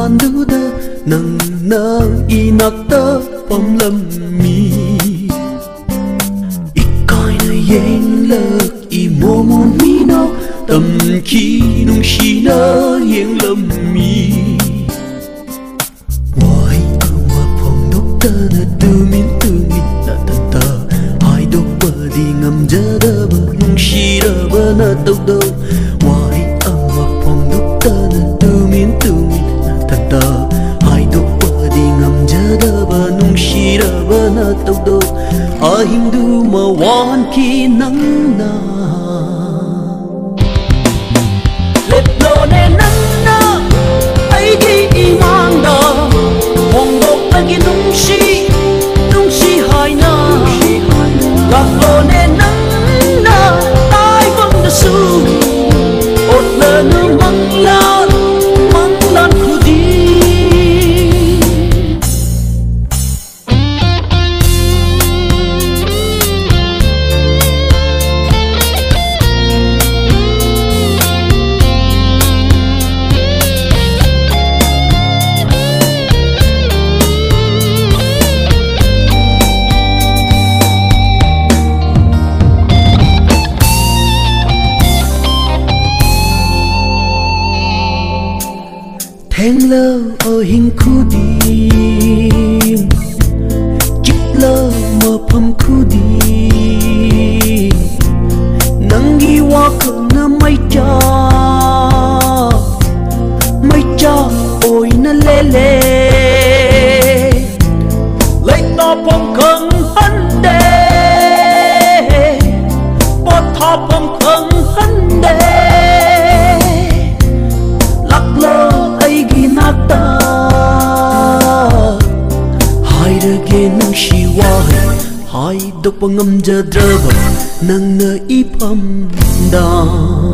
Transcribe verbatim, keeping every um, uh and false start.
duda nangna inakta pamlami ikaina yenglak imomo mino tamki nungshina yenglami wai ama phongdokta na tumin tumin na tanta hai dokpa di ngamjadaba nungshiraba na tawdaw wai ama phongdokta na tumin tumin na tanta hai dokpa di ngamjadaba nungshiraba na tawdaw ahindu mawan ki nangna letlo ne nangna aigi imangda hongdok agi nungshi nungshi haina letlo ne nangna tai vang da su otla nu manglan manglan khudi hẹn lơ ở hình khu đi chích lơ mơ phâm khu đi nắng ghi hoa khẩn na mây cha mây cha ôi na lê lê lấy to phâm khẩn hân đê bó thọ phâm khẩn hân đê lắc lơ ginakta hai rage nang shiwa hai dok pangam jadraba nang na ipam da